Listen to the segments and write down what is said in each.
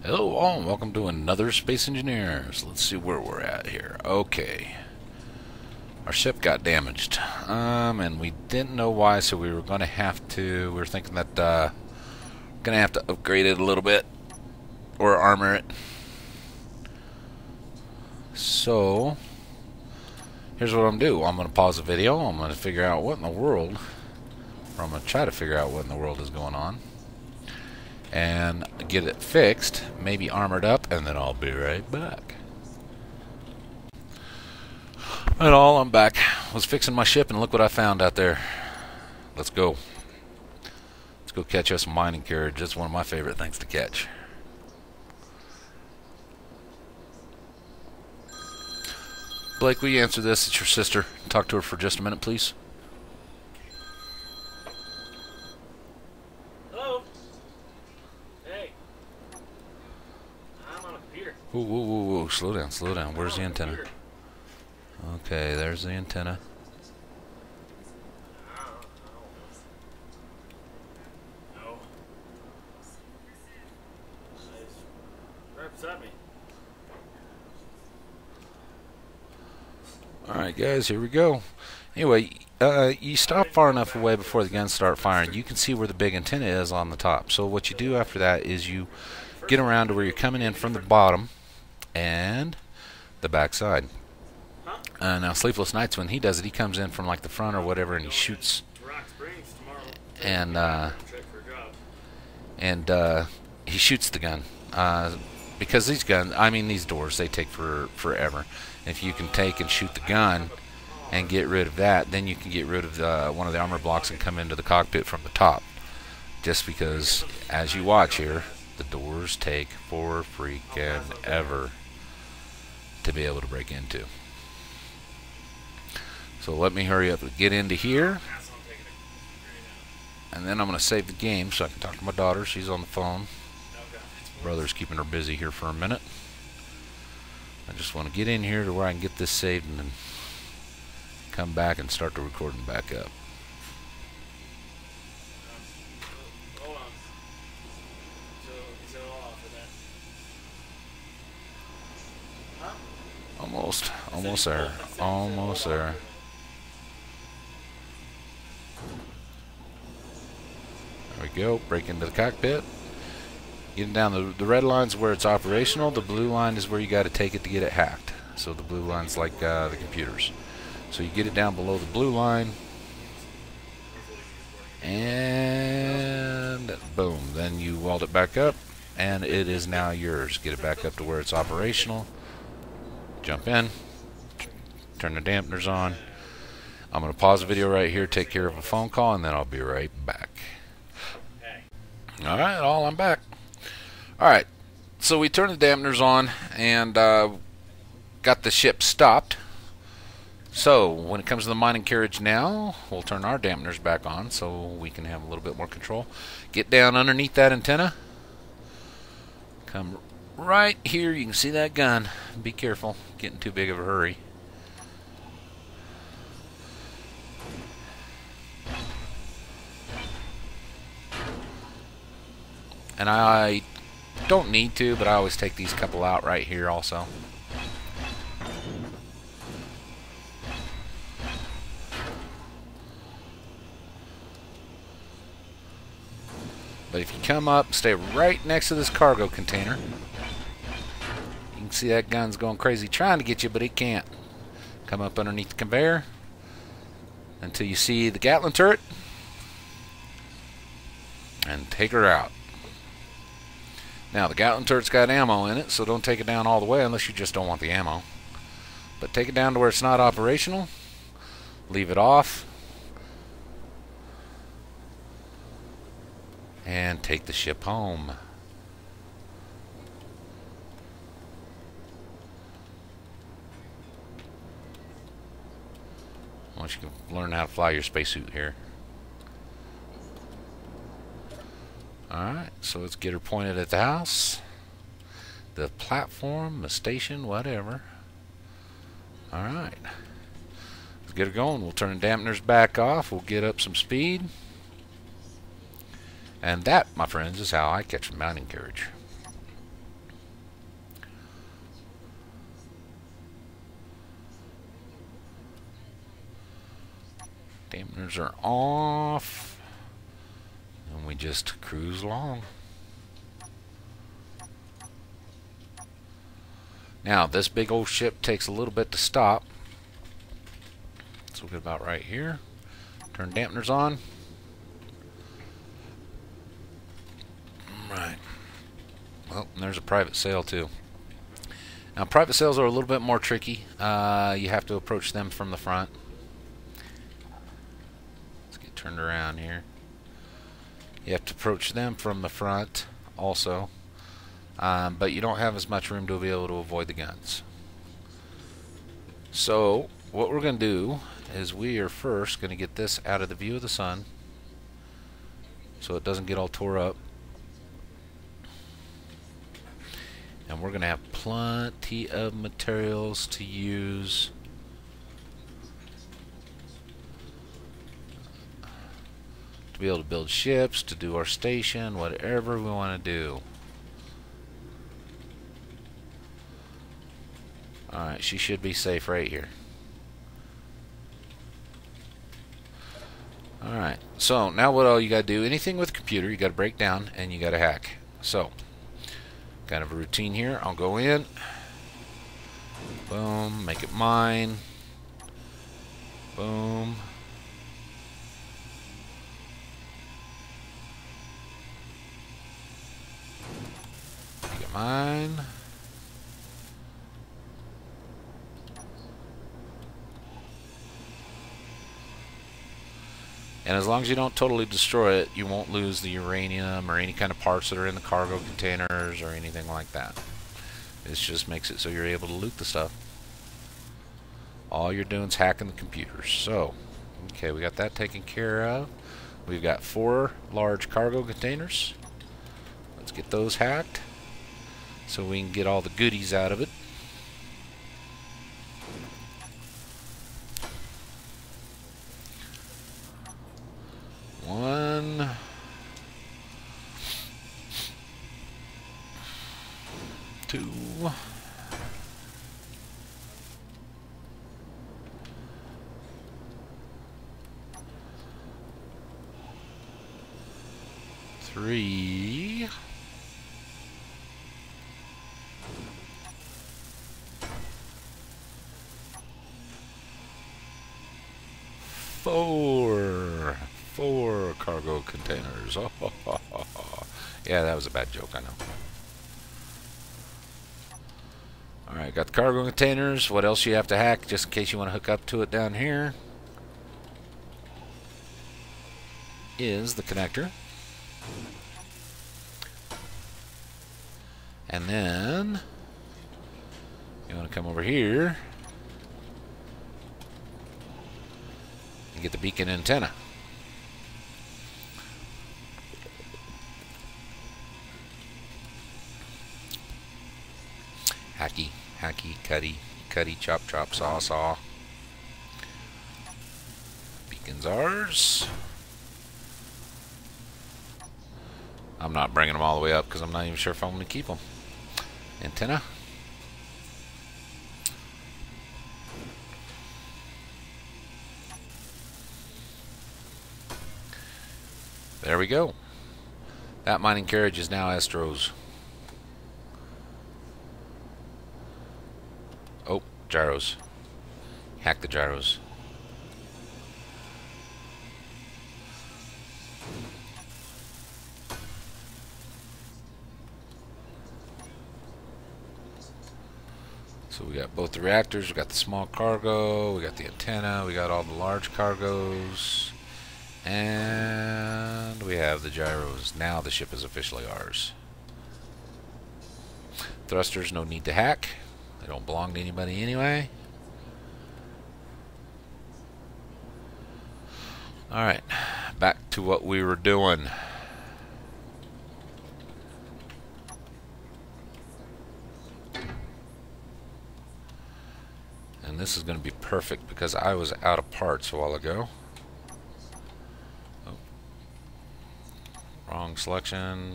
Hello all, and welcome to another Space Engineers. Let's see where we're at here. Okay. Our ship got damaged. And we didn't know why, so we were going to have to... We were thinking that, going to have to upgrade it a little bit. Or armor it. So... Here's what I'm going to do. I'm going to pause the video. I'm going to figure out what in the world... Or I'm going to try to figure out what in the world is going on. And get it fixed, maybe armored up, and then I'll be right back. And all, I'm back. Was fixing my ship, and look what I found out there. Let's go. Let's go catch us a mining carriage. That's one of my favorite things to catch. Blake, will you answer this? It's your sister. Talk to her for just a minute, please. Whoa, whoa, whoa, whoa, slow down, slow down. Where's the antenna? Okay, there's the antenna. Alright guys, here we go. Anyway, you stop far enough away before the guns start firing. You can see where the big antenna is on the top. So what you do after that is you get around to where you're coming in from the bottom and the back side. Now Sleepless Nights, when he does it, he comes in from like the front or whatever, and he shoots, and he shoots the gun, because these guns, I mean these doors, they take forever. If you can take and shoot the gun and get rid of that, then you can get rid of one of the armor blocks and come into the cockpit from the top. Just because, as you watch here, the doors take for freaking ever to be able to break into. So let me hurry up and get into here, and then I'm going to save the game so I can talk to my daughter. She's on the phone. Brother's keeping her busy here for a minute. I just want to get in here to where I can get this saved and then come back and start the recording back up. Almost there. Almost there. There we go. Break into the cockpit. Getting down the red line's where it's operational. The blue line is where you got to take it to get it hacked. So the blue line's like the computers. So you get it down below the blue line, and boom. Then you weld it back up, and it is now yours. Get it back up to where it's operational. Jump in, turn the dampeners on. I'm going to pause the video right here, take care of a phone call, and then I'll be right back. Alright, I'm back. Alright, so we turned the dampeners on and got the ship stopped. So, when it comes to the mining carriage now, we'll turn our dampeners back on so we can have a little bit more control. Get down underneath that antenna. Come right here, you can see that gun. Be careful, getting too big of a hurry. And I don't need to, but I always take these couple out right here also. But if you come up, stay right next to this cargo container. You can see that gun's going crazy trying to get you, but it can't. Come up underneath the conveyor until you see the Gatling turret and take her out. Now the Gatling turret's got ammo in it, so don't take it down all the way unless you just don't want the ammo. But take it down to where it's not operational. Leave it off. And take the ship home. Once you can learn how to fly your spacesuit here. Alright, so let's get her pointed at the house, the platform, the station, whatever. Alright. Let's get her going. We'll turn the dampeners back off. We'll get up some speed. And that, my friends, is how I catch a mountain carriage. Dampeners are off. And we just cruise along. Now, this big old ship takes a little bit to stop. So we'll get about right here. Turn dampeners on. Right. Well, and there's a private sail too. Now, private sails are a little bit more tricky. You have to approach them from the front. Let's get turned around here. You have to approach them from the front also. But you don't have as much room to be able to avoid the guns. So, what we're going to do is we are first going to get this out of the view of the sun so it doesn't get all tore up. And we're going to have plenty of materials to use to be able to build ships, to do our station, whatever we want to do. Alright, she should be safe right here. Alright, so now what all you gotta do, anything with a computer, you gotta break down and you gotta hack. So, kind of a routine here. I'll go in, boom, make it mine, boom, make it mine, and as long as you don't totally destroy it, you won't lose the uranium or any kind of parts that are in the cargo containers or anything like that. This just makes it so you're able to loot the stuff. All you're doing is hacking the computers. So, okay, we got that taken care of. We've got 4 large cargo containers. Let's get those hacked so we can get all the goodies out of it. One, 2, 3, 4. 4 cargo containers. Oh, yeah, that was a bad joke, I know. Alright, got the cargo containers. What else you have to hack, just in case you want to hook up to it down here, is the connector. And then you want to come over here and get the beacon antenna. Hacky, hacky, cutty, cutty, chop, chop, saw, saw. Beacon's ours. I'm not bringing them all the way up because I'm not even sure if I'm going to keep them. Antenna. There we go. That mining carriage is now Astro's. Oh, gyros. Hack the gyros. So we got both the reactors, we got the small cargo, we got the antenna, we got all the large cargoes, and we have the gyros. Now the ship is officially ours. Thrusters, no need to hack. They don't belong to anybody anyway. Alright, back to what we were doing. And this is going to be perfect because I was out of parts a while ago. Oh. Wrong selection.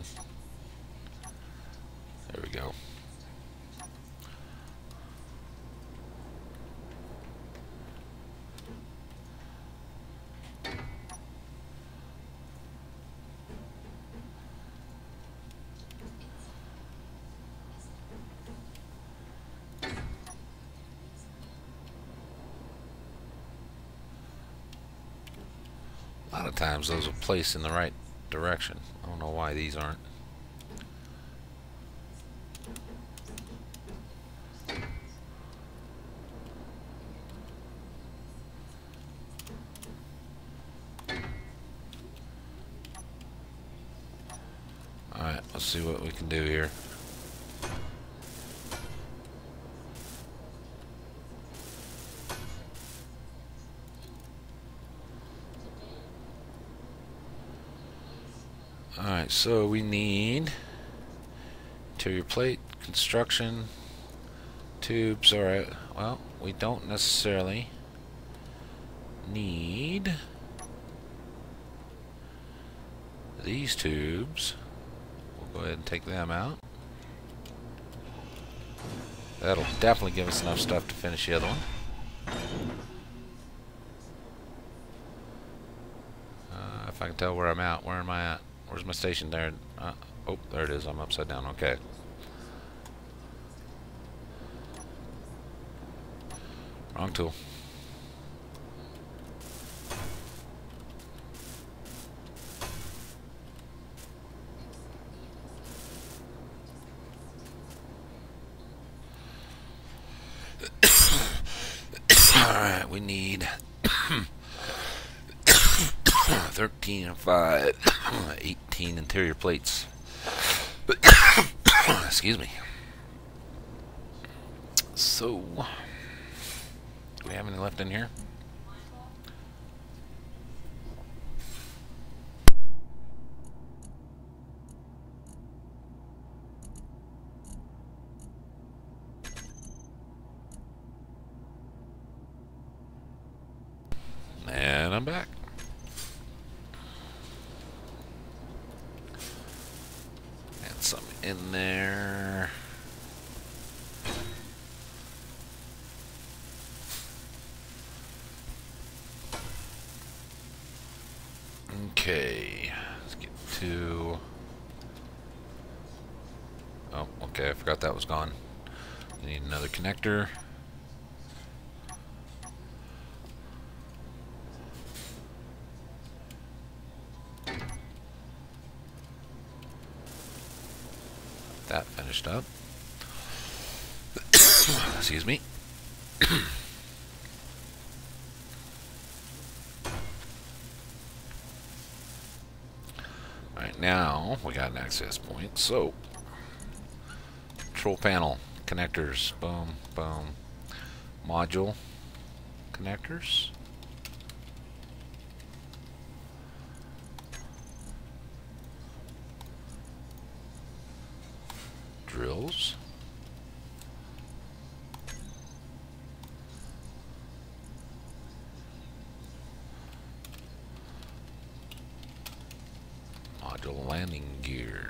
There we go. lot of times those will place in the right direction. I don't know why these aren't. Alright, let's see what we can do here. Alright, so we need interior plate, construction, tubes. Alright, well, we don't necessarily need these tubes. We'll go ahead and take them out. That'll definitely give us enough stuff to finish the other one. If I can tell where I'm at. Where am I at? Where's my station there? Oh, there it is. I'm upside down. Okay. Wrong tool. Alright, we need 13 and 5, 18 interior plates. Excuse me. So, do we have any left in here? And I'm back. And some in there. Okay, let's get to... Oh, okay, I forgot that was gone. We need another connector. That finished up. Excuse me. Alright, now we got an access point. So, control panel, connectors, boom, boom. Module, connectors. Drills. Module landing gear.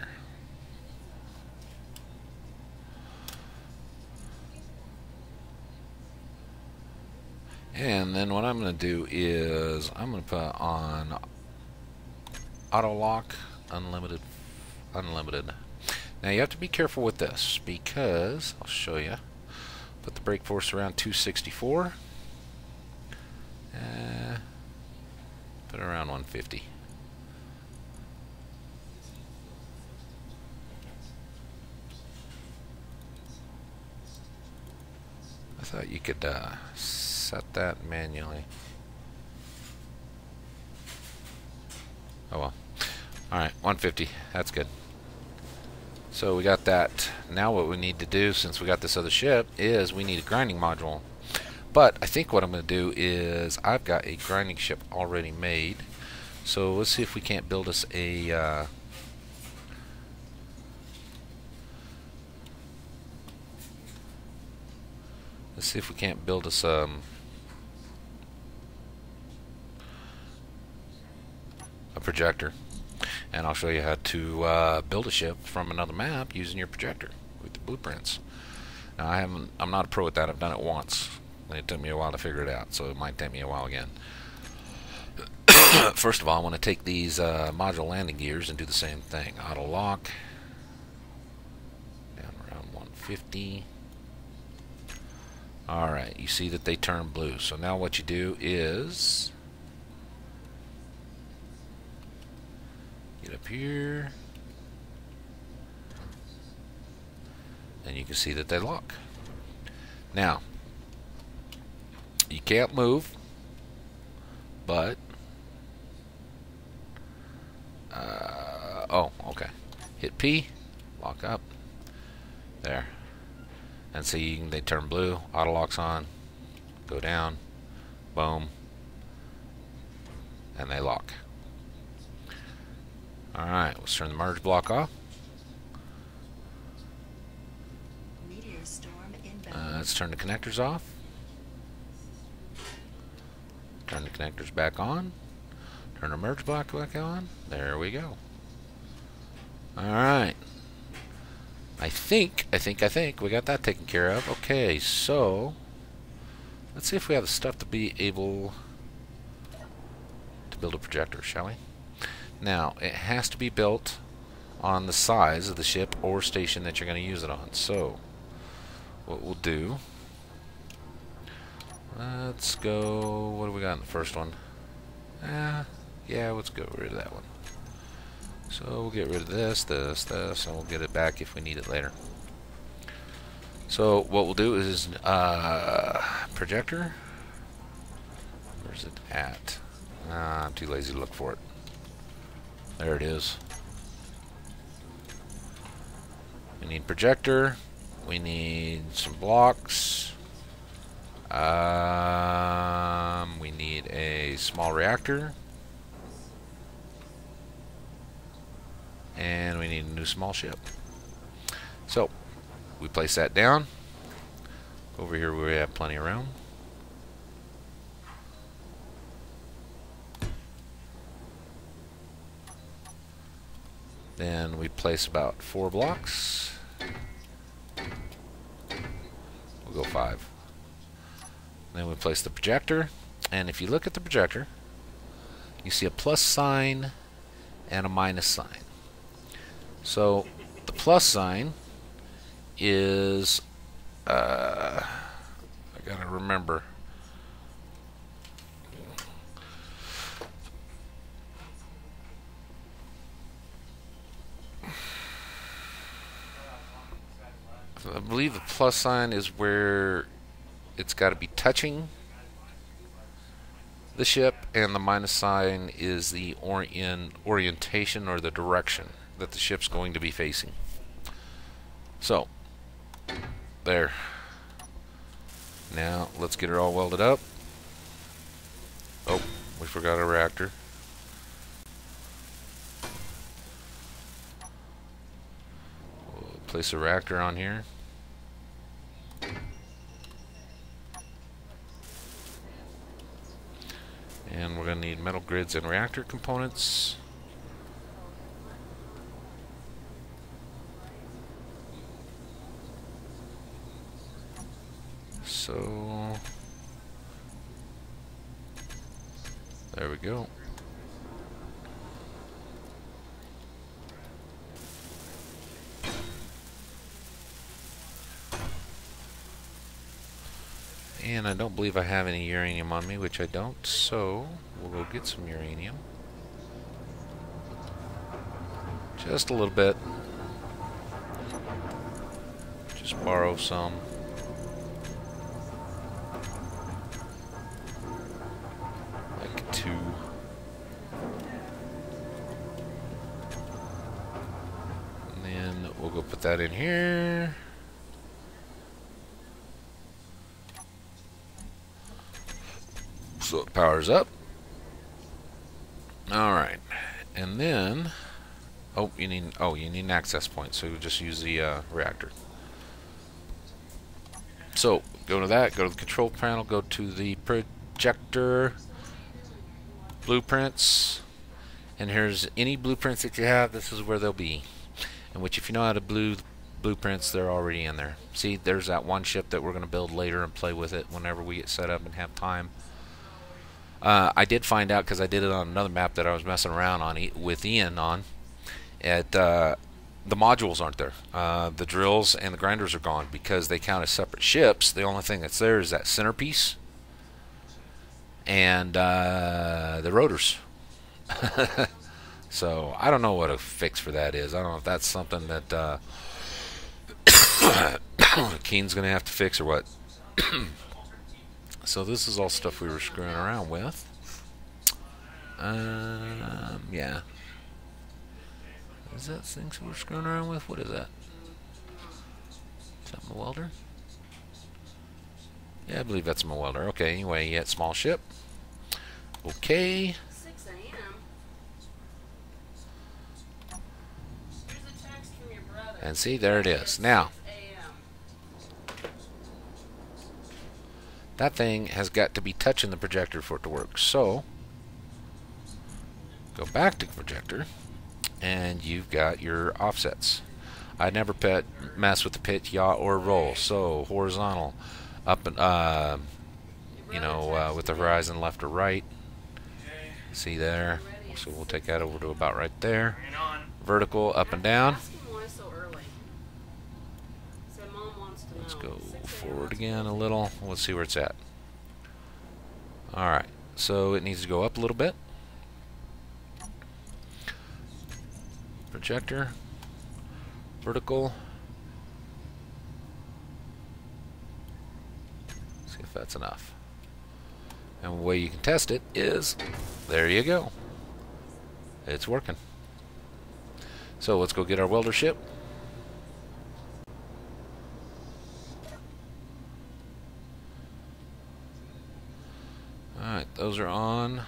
And then what I'm going to do is I'm going to put on auto lock, unlimited. Now you have to be careful with this because I'll show you. Put the brake force around 264. Put it around 150. I thought you could set that manually. Oh well. Alright, 150. That's good. So we got that. Now what we need to do, since we got this other ship, is we need a grinding module. But I think what I'm going to do is I've got a grinding ship already made. So let's see if we can't build us a let's see if we can't build us a projector. And I'll show you how to build a ship from another map using your projector with the blueprints. Now I'm not a pro at that. I've done it once. And it took me a while to figure it out, so it might take me a while again. First of all, I want to take these module landing gears and do the same thing. Auto lock. Down around 150. Alright, you see that they turn blue. So now what you do is Get up here. And you can see that they lock. Now, you can't move, but oh, okay. Hit P, lock up. There. And see, they turn blue, auto locks on, go down, boom, and they lock. Alright, let's turn the merge block off. Let's turn the connectors off. Turn the connectors back on. Turn the merge block back on. There we go. Alright. I think we got that taken care of. Okay, so let's see if we have the stuff to be able to build a projector, shall we? Now, it has to be built on the size of the ship or station that you're going to use it on. So, what we'll do, let's go, what do we got in the first one? Yeah, let's go rid of that one. So we'll get rid of this, and we'll get it back if we need it later. So what we'll do is projector. Where's it at? I'm too lazy to look for it. There it is. We need projector. We need some blocks. We need a small reactor. And we need a new small ship. So, we place that down. Over here we have plenty of room. Then we place about 4 blocks. We'll go 5. Then we place the projector. And if you look at the projector, you see a plus sign and a minus sign. So the plus sign is, I gotta remember. I believe the plus sign is where it's got to be touching the ship, and the minus sign is the orientation or the direction that the ship's going to be facing. So, there. Now, let's get her all welded up. Oh, we forgot a reactor. We'll place a reactor on here. And we're going to need metal grids and reactor components. So, there we go. And I don't believe I have any uranium on me, which I don't, so we'll go get some uranium. Just a little bit. Just borrow some. Like 2. And then we'll go put that in here. So it powers up. Alright. And then you need an access point, so you'll just use the reactor. So go to that, go to the control panel, go to the projector blueprints, and here's any blueprints that you have. This is where they'll be, and which, if you know how to blueprints, they're already in there. See, there's that one ship that we're going to build later and play with it whenever we get set up and have time. I did find out, because I did it on another map that I was messing around on with Ian on, the modules aren't there. The drills and the grinders are gone because they count as separate ships. The only thing that's there is that centerpiece and the rotors. So I don't know what a fix for that is. I don't know if that's something that Keen's going to have to fix or what. So this is all stuff we were screwing around with. Yeah. Is that things we're screwing around with? What is that? Is that my welder? Yeah, I believe that's my welder. Okay, anyway, yeah, small ship. Okay. 6 a.m. Here's a text from your brother. And see, there it is. Now, that thing has got to be touching the projector for it to work. So, go back to the projector, and you've got your offsets. I never mess with the pitch, yaw, or roll. So, horizontal, up and, you know, with the horizon left or right. See there? So we'll take that over to about right there. Vertical, up and down. Let's go forward again a little. Let's see where it's at. Alright, so it needs to go up a little bit. Projector. Vertical. See if that's enough. And the way you can test it is, there you go. It's working. So let's go get our welder ship. Alright, those are on.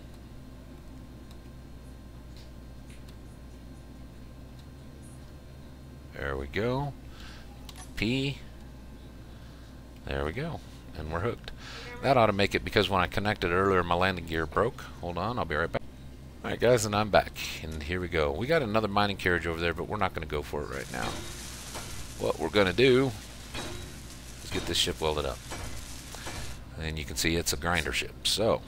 There we go. P. There we go. And we're hooked. That ought to make it, because when I connected earlier my landing gear broke. Hold on, I'll be right back. Alright guys, and I'm back. And here we go. We got another mining carriage over there, but we're not going to go for it right now. What we're going to do is get this ship welded up. And you can see it's a grinder ship. So,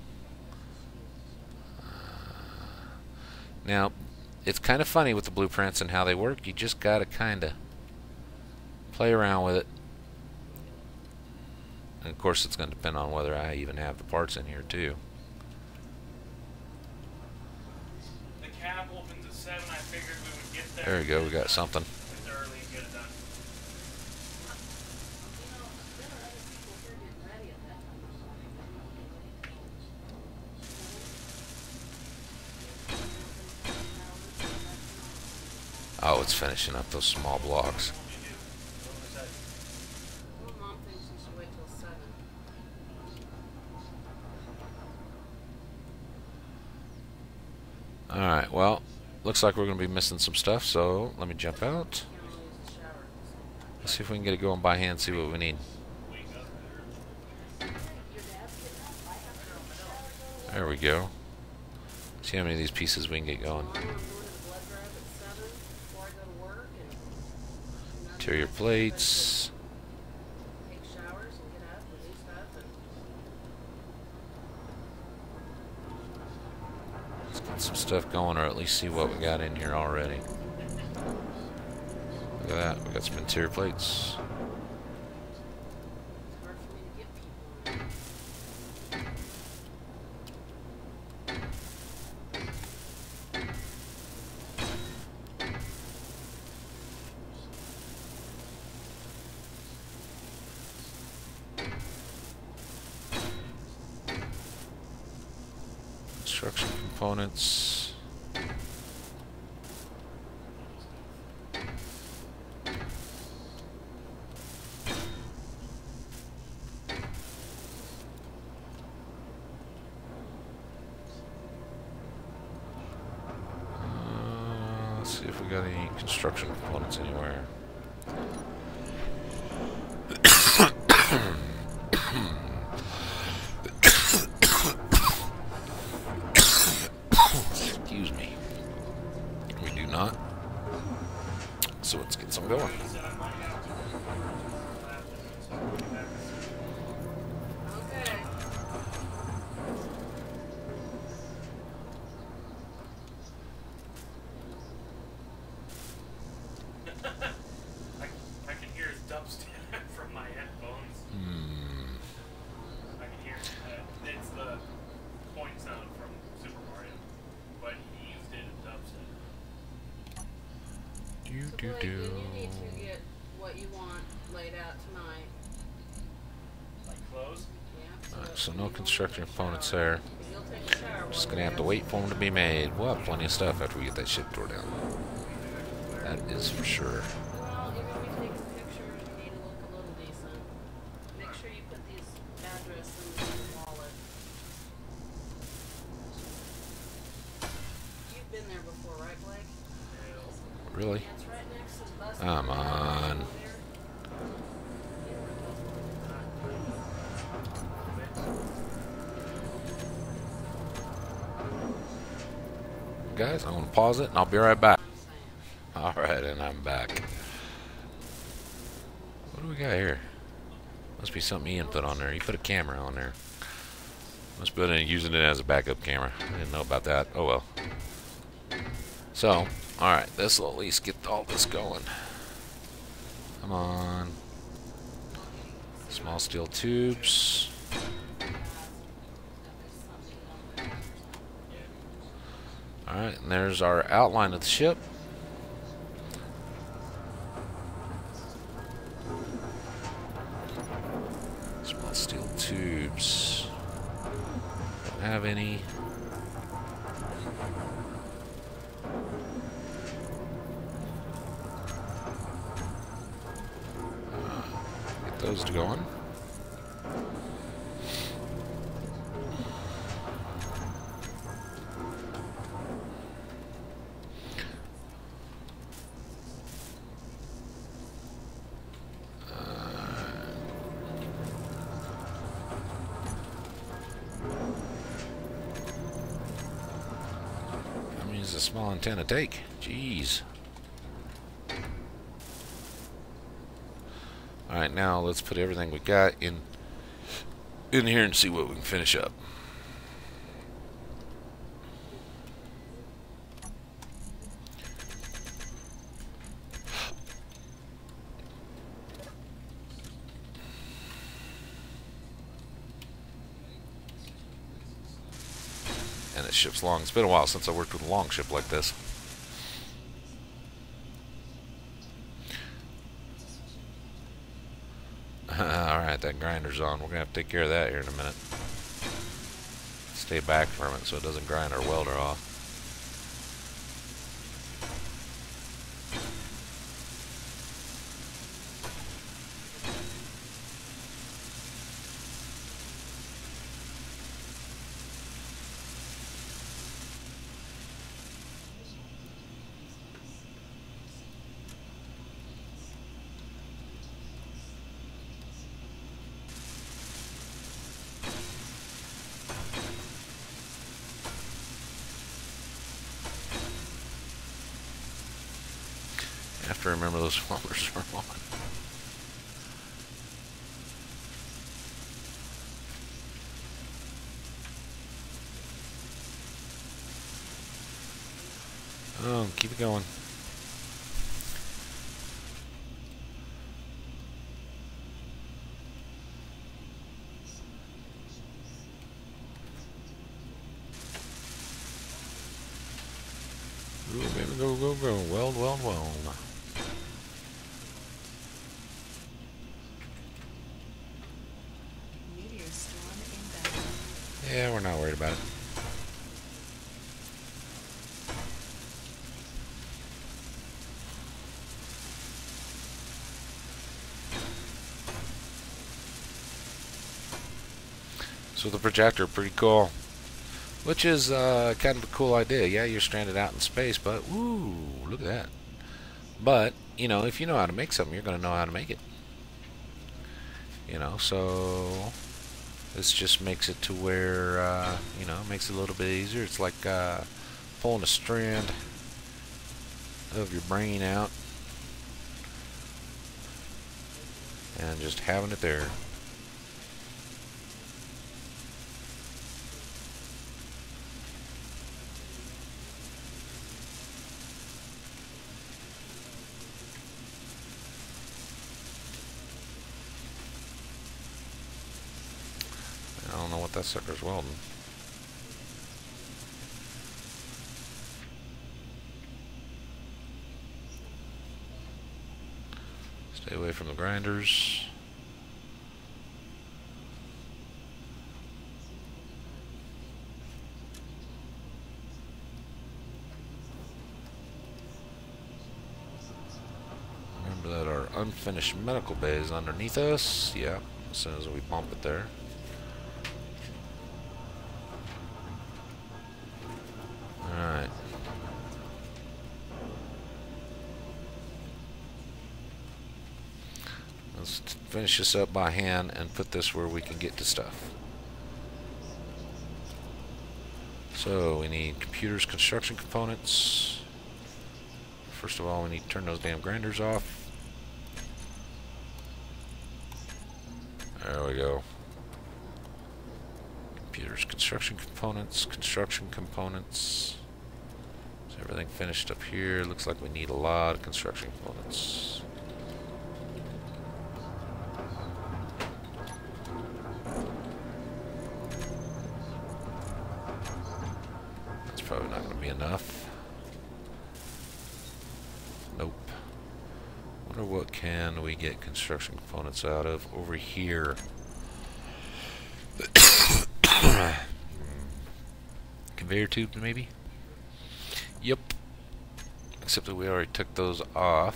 now, it's kind of funny with the blueprints and how they work. You just got to kind of play around with it. And of course, it's going to depend on whether I even have the parts in here, too. The cab opens at 7. I figured we would get there. There we go. We got something. It's early and get it done. Oh, it's finishing up those small blocks. Mom thinks you should wait till 7. Alright, well, looks like we're going to be missing some stuff, so let me jump out. Let's see if we can get it going by hand, see what we need. There we go. See how many of these pieces we can get going. Interior plates. Let's get some stuff going, or at least see what we got in here already. Look at that, we got some interior plates. Construction components. Let's see if we got any construction components anywhere. Excuse me. We do not. So let's get some going. I can hear his dubstep from my headphones. I can hear it's the point sound from Super Mario, but he used it do Blake, do. then you need to get what you want laid out tonight. Like clothes? Yeah. Alright, that so when no you go in construction the components shower, there. 'cause you'll take a shower Just while gonna you're have to wait for them to be made. We'll have plenty of stuff after we get that shit tore down. That is for sure. Well, you're gonna be taking pictures. You need to look a little decent. Make sure you put these addresses in your wallet. You've been there before, right, Blake? Really? Yeah, it's right next to the bus. Come on. Over there. Guys, I'm gonna pause it and I'll be right back. I'm saying. Alright, and I'm back. What do we got here? Must be something Ian put on there. He put a camera on there. Must be using it as a backup camera. I didn't know about that. Oh well. So, alright, this will at least get all this going. Come on. Small steel tubes. Alright, and there's our outline of the ship. Small steel tubes. Don't have any. Get those going. Is a small antenna take. Jeez. Alright, now let's put everything we got in here and see what we can finish up. And this ship's long. It's been a while since I worked with a long ship like this. Alright, that grinder's on. We're going to have to take care of that here in a minute. Stay back from it so it doesn't grind our welder off. I have to remember those welders are on. Oh, keep it going. Ooh, baby, go, go, go. Weld, weld, weld. Yeah, we're not worried about it. So the projector, pretty cool. Which is kind of a cool idea. Yeah, you're stranded out in space, but woo, look at that. But, you know, if you know how to make something, you're going to know how to make it. You know, so this just makes it to where, you know, makes it a little bit easier. It's like pulling a strand of your brain out and just having it there. I don't know what that sucker's welding. Stay away from the grinders. Remember that our unfinished medical bay is underneath us. Yeah, as soon as we bump it there. Alright. Let's finish this up by hand and put this where we can get to stuff. So we need computers, construction components. First of all, we need to turn those damn grinders off. There we go. Computers, construction components, construction components. Is everything finished up here? Looks like we need a lot of construction components. That's probably not going to be enough. Nope. Wonder what can we get construction components out of over here. Conveyor tubes, maybe? Yep. Except that we already took those off.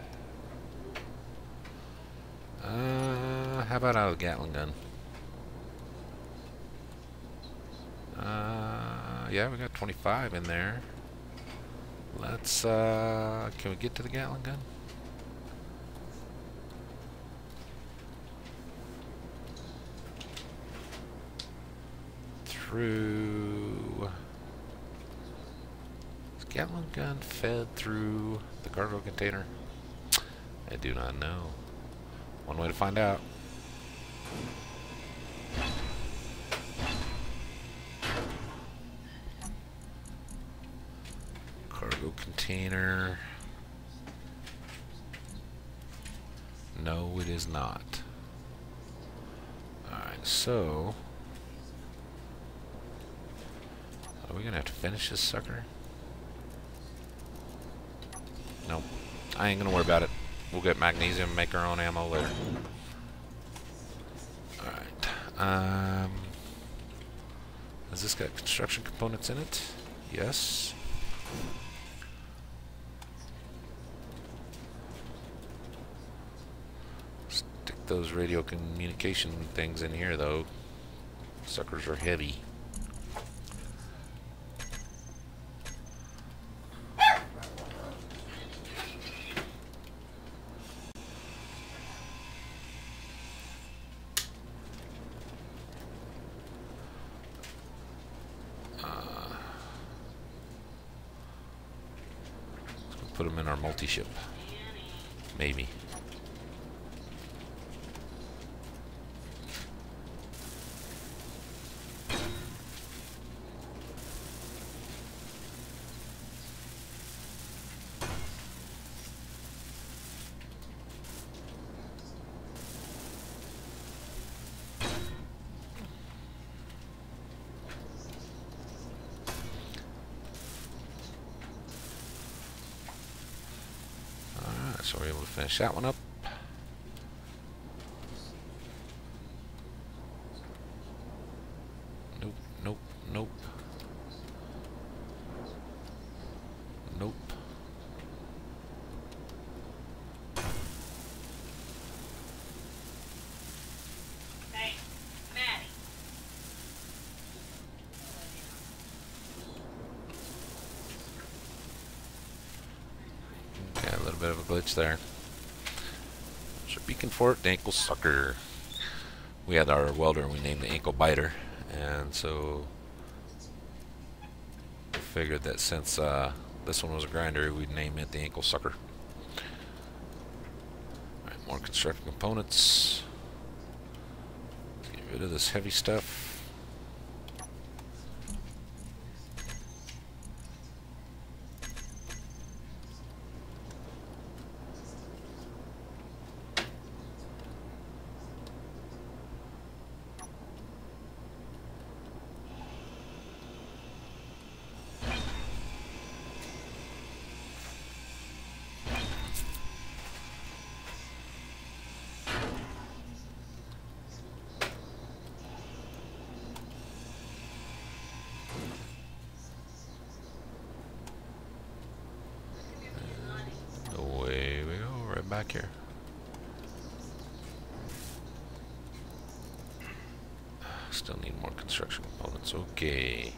How about out of the Gatling gun? Yeah, we got 25 in there. Let's, can we get to the Gatling gun? Through... Is Gatling gun fed through the cargo container? I do not know. One way to find out. Cargo container. No, it is not. Alright, so... Are we gonna have to finish this sucker? Nope. I ain't gonna worry about it. We'll get magnesium and make our own ammo later. Alright. Has this got construction components in it? Yes. Stick those radio communication things in here though. Suckers are heavy. Put them in our multi-ship. Maybe. So we're able to finish that one up. Nope, nope, nope. Nope. Hey, Maddie. Okay, a little bit of a glitch there. There's our beacon fort, the ankle sucker. We had our welder and we named the ankle biter, and so we figured that since this one was a grinder, we'd name it the ankle sucker. Alright, more construction components. Let's get rid of this heavy stuff. back here? Still need more construction components. Okay.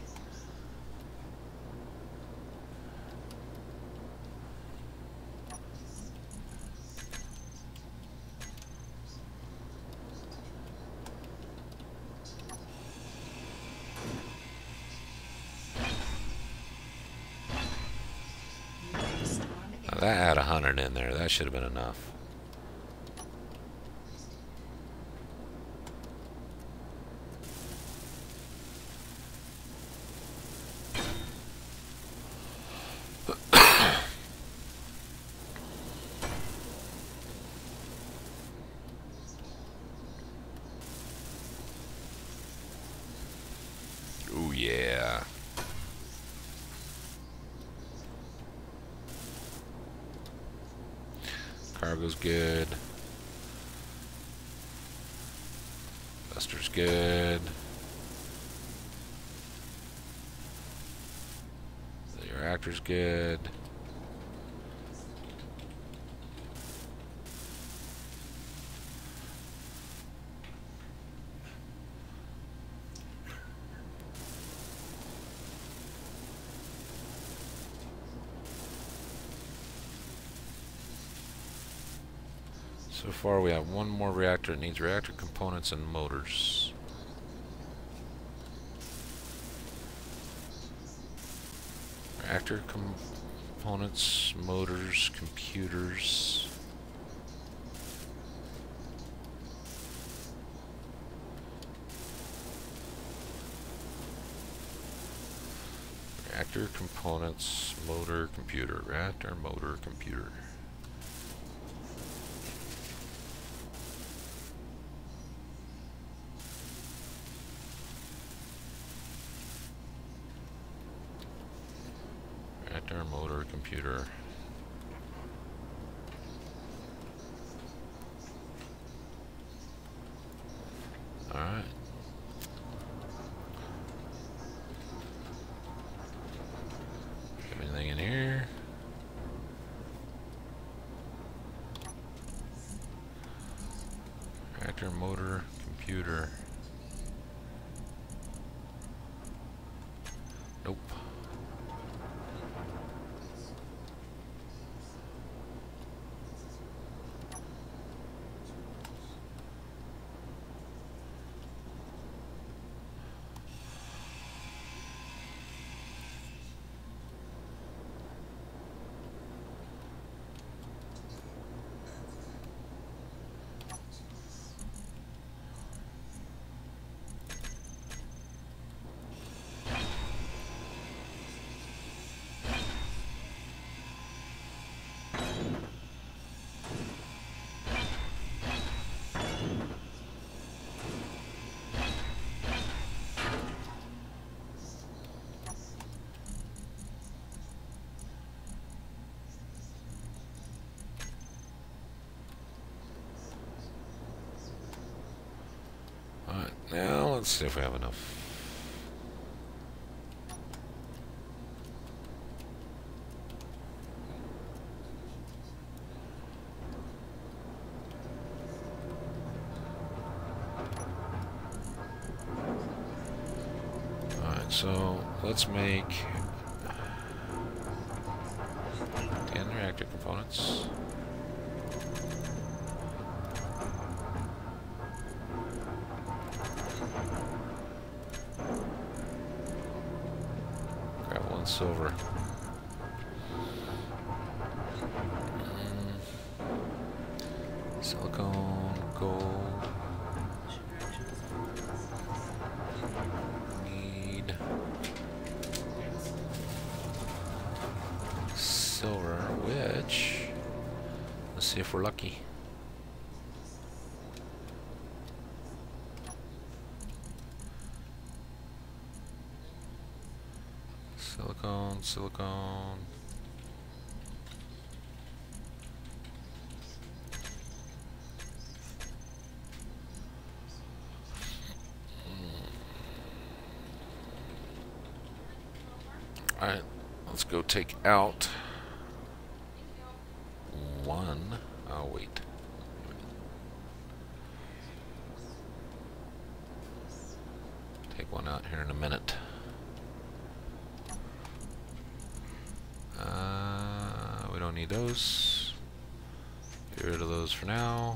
Now that had 100 in there. That should have been enough. Oh yeah. Cargo's good. Buster's good. The reactor's good. So far we have one more reactor. It needs reactor components and motors. Reactor components, motors, computers. Reactor components, motor, computer. Reactor, motor, computer. Reactor, motor, computer. Alright. Anything in here? Reactor, motor, computer. Nope. Alright, now let's see if we have enough. Alright, so let's make 10 reactor components. Grab one silver. Silicone, gold. Need silver, which, let's see if we're lucky. Silicone, silicone. Alright, let's go take out one Oh, wait. Take one out here in a minute. We don't need those. Get rid of those for now.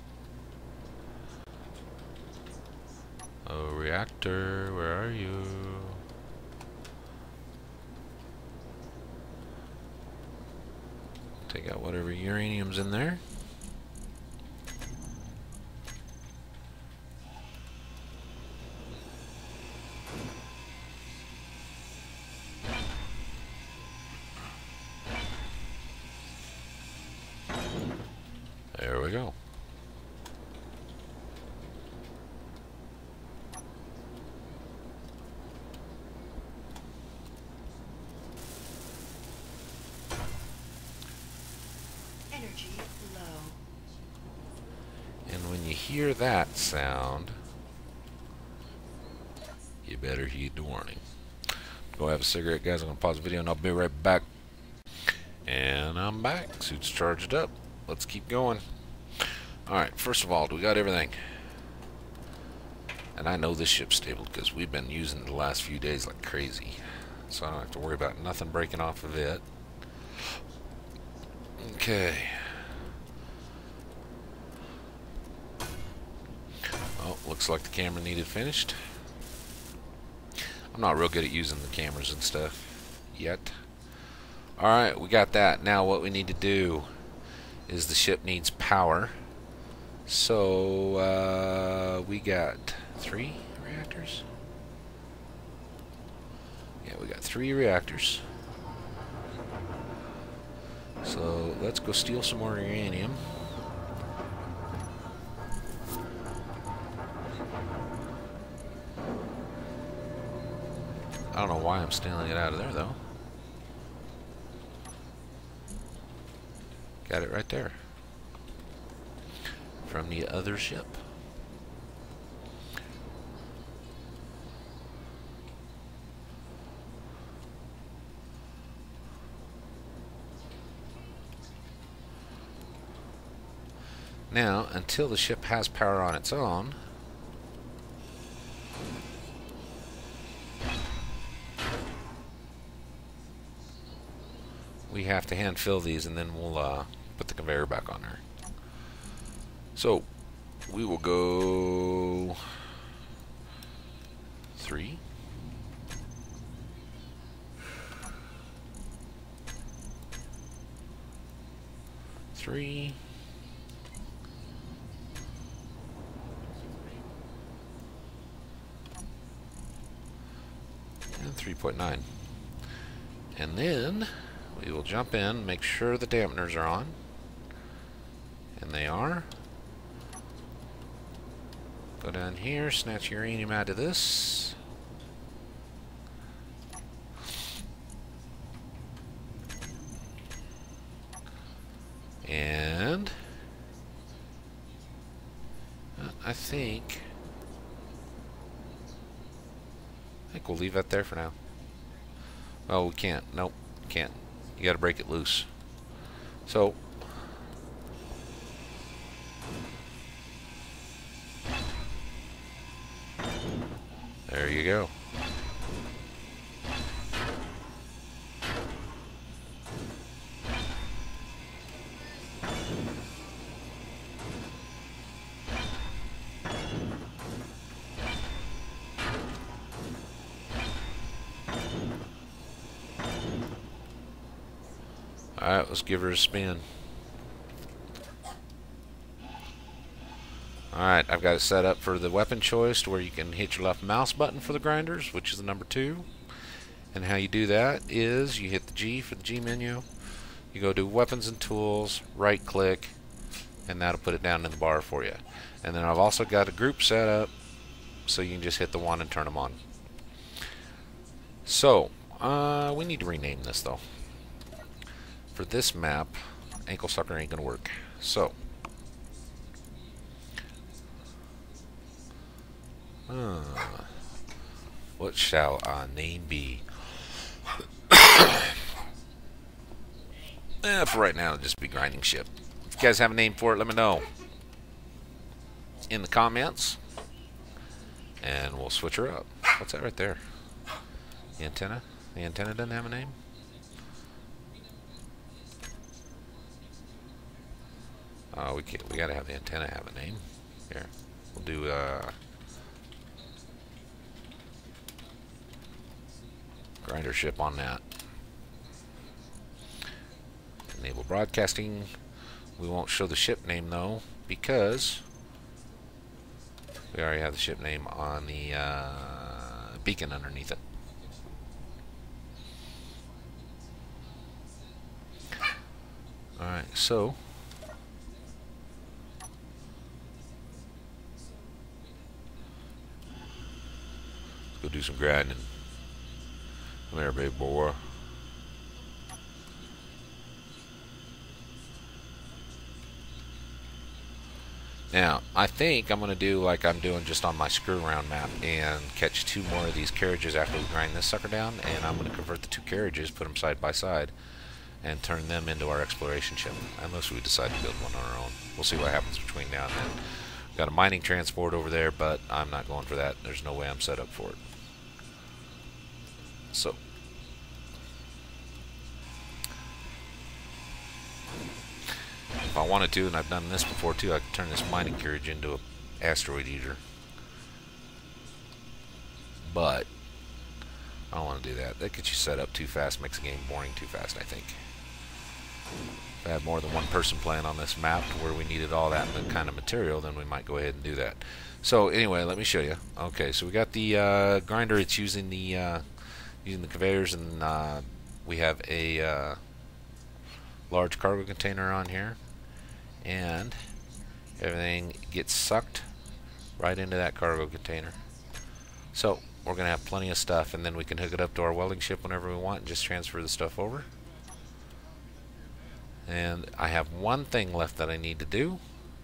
Oh, reactor, where are you? Take out whatever uranium's in there. There we go. Energy low. And when you hear that sound, you better heed the warning. Go have a cigarette, guys. I'm going to pause the video and I'll be right back. And I'm back. Suit's charged up. Let's keep going. Alright, first of all, we got everything. And I know this ship's stable because we've been using it the last few days like crazy. So I don't have to worry about nothing breaking off of it. Okay. Oh, looks like the camera needed finished. I'm not real good at using the cameras and stuff yet. Alright, we got that. Now what we need to do is the ship needs power. So we got 3 reactors. Yeah, we got 3 reactors. So let's go steal some more uranium. I don't know why I'm stealing it out of there though. Got it right there. From the other ship. Now, until the ship has power on its own, we have to hand fill these and then we'll put the conveyor back on there. So we will go 3, 3, and 3.9, and then we will jump in, make sure the dampeners are on, and they are. Go down here, snatch uranium out of this. And I think we'll leave that there for now. Oh, we can't. Nope, can't. You gotta break it loose. So there you go. Alright, let's give her a spin. Alright, I've got it set up for the weapon choice to where you can hit your left mouse button for the grinders, which is the number 2. And how you do that is you hit the G for the G menu, you go to weapons and tools, right click, and that'll put it down in the bar for you. And then I've also got a group set up so you can just hit the 1 and turn them on. So, we need to rename this though. For this map, ankle sucker ain't gonna work. So, what shall our name be? For right now, it'll just be grinding ship. you guys have a name for it, let me know in the comments, and we'll switch her up. What's that right there? The antenna? The antenna doesn't have a name? Oh, we gotta have the antenna have a name. Here, we'll do grinder ship on that. Enable broadcasting. We won't show the ship name though, because we already have the ship name on the beacon underneath it. Alright, so let's go do some grinding. Come here, big boy. Now, I think I'm going to do like I'm doing just on my screw around map and catch 2 more of these carriages after we grind this sucker down, and I'm going to convert the 2 carriages, put them side by side, and turn them into our exploration ship, unless we decide to build one on our own. We'll see what happens between now and then. Got a mining transport over there, but I'm not going for that. There's no way I'm set up for it. So if I wanted to, and I've done this before too, I could turn this mining carriage into an asteroid eater. But I don't want to do that. That gets you set up too fast, makes the game boring too fast, I think. If I had more than one person playing on this map where we needed all that kind of material, then we might go ahead and do that. So anyway, let me show you. Okay, so we got the grinder. It's using the conveyors, and we have a large cargo container on here, and everything gets sucked right into that cargo container. So we're going to have plenty of stuff, and then we can hook it up to our welding ship whenever we want and just transfer the stuff over. And I have one thing left that I need to do.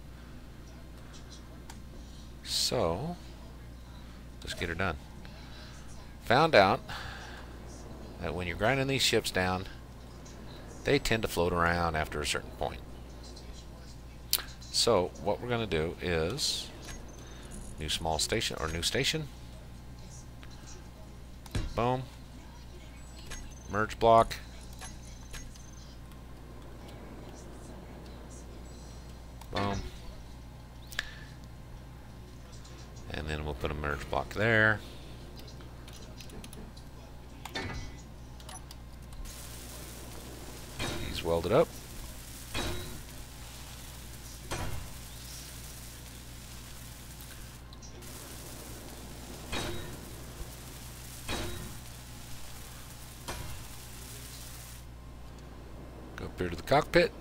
So let's get her done. Found out that when you're grinding these ships down, they tend to float around after a certain point. So what we're going to do is new small station, or new station. Boom. Merge block. Boom. And then we'll put a merge block there. These welded up. Go up here to the cockpit.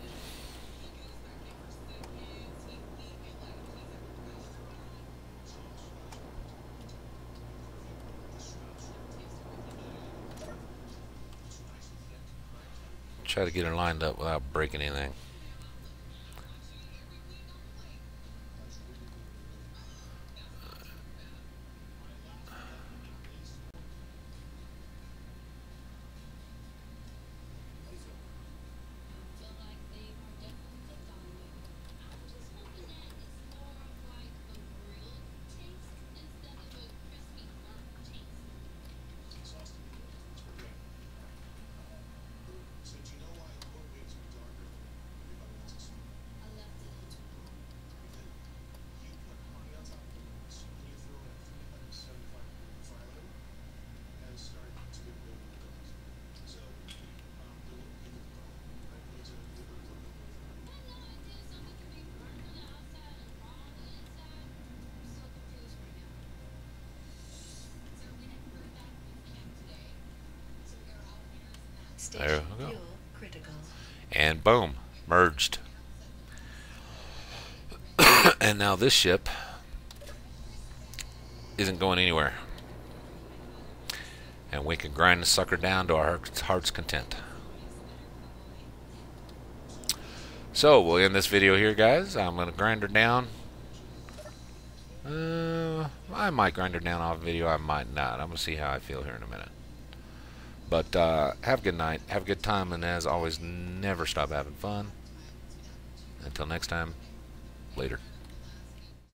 Try to get her lined up without breaking anything. There we go. And boom, merged. And now this ship isn't going anywhere. And we can grind the sucker down to our heart's content. So we'll end this video here, guys. I'm going to grind her down. I might grind her down off video. I might not. I'm going to see how I feel here in a minute. But have a good night. Have a good time. And as always, never stop having fun. Until next time, later.